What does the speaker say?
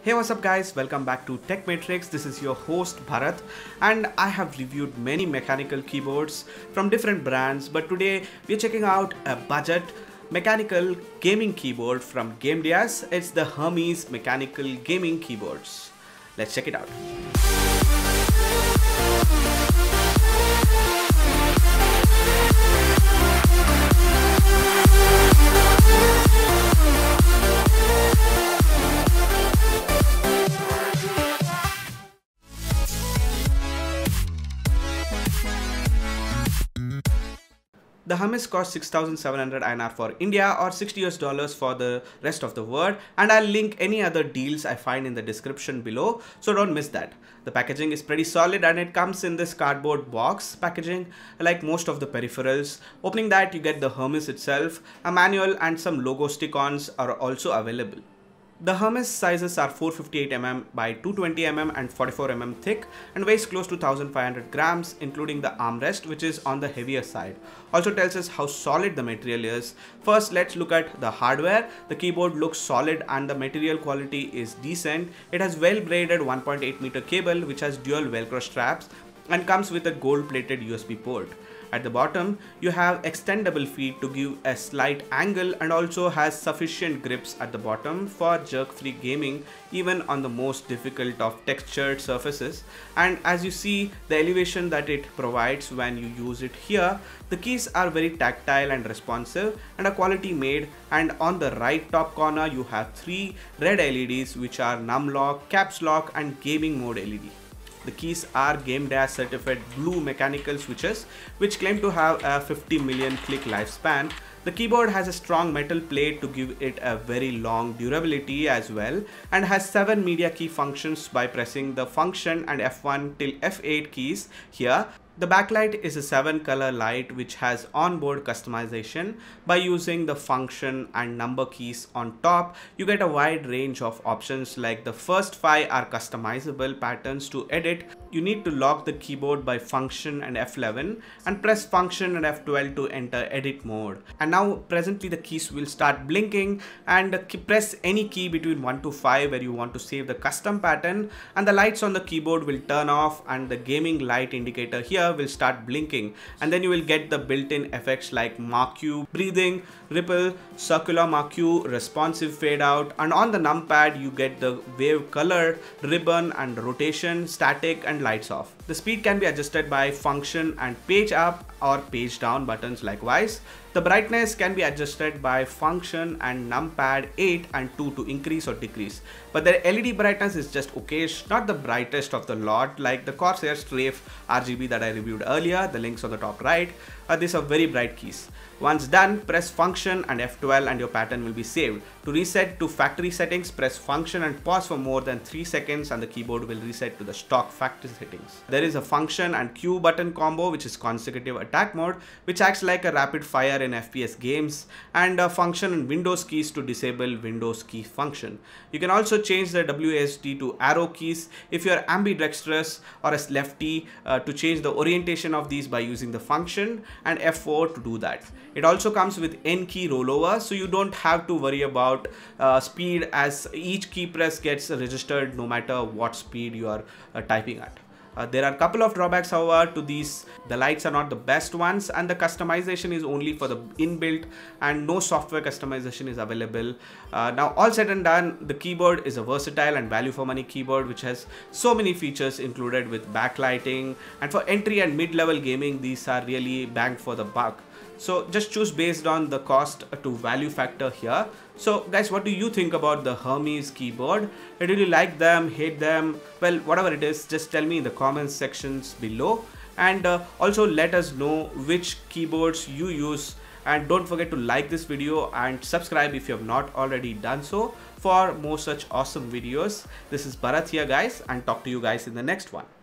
Hey, what's up guys, welcome back to Tech Matrix. This is your host Bharat and I have reviewed many mechanical keyboards from different brands, but today we're checking out a budget mechanical gaming keyboard from Gamdias. It's the Hermes mechanical gaming keyboards. Let's check it out. The Hermes costs 6,700 INR for India or $60 for the rest of the world, and I'll link any other deals I find in the description below, so don't miss that. The packaging is pretty solid and it comes in this cardboard box packaging like most of the peripherals. Opening that, you get the Hermes itself, a manual and some logo stick-ons are also available. The Hermes sizes are 458mm by 220mm and 44mm thick and weighs close to 1500 grams, including the armrest, which is on the heavier side. Also tells us how solid the material is. First, let's look at the hardware. The keyboard looks solid and the material quality is decent. It has well braided 1.8 meter cable which has dual velcro straps and comes with a gold plated USB port. At the bottom, you have extendable feet to give a slight angle and also has sufficient grips at the bottom for jerk-free gaming even on the most difficult of textured surfaces. And as you see, the elevation that it provides when you use it here, the keys are very tactile and responsive and are quality made. And on the right top corner, you have 3 red LEDs which are num lock, caps lock and gaming mode LED. The keys are Gamdias certified blue mechanical switches which claim to have a 50 million click lifespan. The keyboard has a strong metal plate to give it a very long durability as well, and has 7 media key functions by pressing the function and F1 till F8 keys here. The backlight is a 7-color light which has onboard customization. By using the function and number keys on top, you get a wide range of options, like the first 5 are customizable patterns to edit. You need to lock the keyboard by function and F11 and press function and F12 to enter edit mode. And now presently the keys will start blinking, and press any key between 1 to 5 where you want to save the custom pattern, and the lights on the keyboard will turn off and the gaming light indicator here will start blinking, and then you will get the built-in effects like mark you, breathing, ripple, circular mark you, responsive fade out, and on the numpad you get the wave color, ribbon and rotation, static and lights off. The speed can be adjusted by function and page up or page down buttons likewise. The brightness can be adjusted by function and numpad 8 and 2 to increase or decrease. But the LED brightness is just okayish, not the brightest of the lot like the Corsair Strafe RGB that I reviewed earlier. The links on the top right. These are very bright keys. Once done, press function and F12 and your pattern will be saved. To reset to factory settings, press function and pause for more than 3 seconds and the keyboard will reset to the stock factory settings. There is a function and Q button combo which is consecutive attack mode, which acts like a rapid fire in FPS games, and a function and Windows keys to disable Windows key function. You can also change the WASD to arrow keys if you are ambidextrous or a lefty, to change the orientation of these by using the function and F4 to do that. It also comes with N key rollover, so you don't have to worry about speed, as each key press gets registered no matter what speed you are typing at. There are a couple of drawbacks however to these. The lights are not the best ones and the customization is only for the inbuilt and no software customization is available. Now all said and done, the keyboard is a versatile and value for money keyboard which has so many features included with backlighting, and for entry and mid-level gaming these are really bang for the buck. So just choose based on the cost to value factor here. So guys, what do you think about the Hermes keyboard? Do you like them, hate them? Well, whatever it is, just tell me in the comments sections below, and also let us know which keyboards you use. And don't forget to like this video and subscribe if you have not already done so for more such awesome videos. This is Bharat here guys, and talk to you guys in the next one.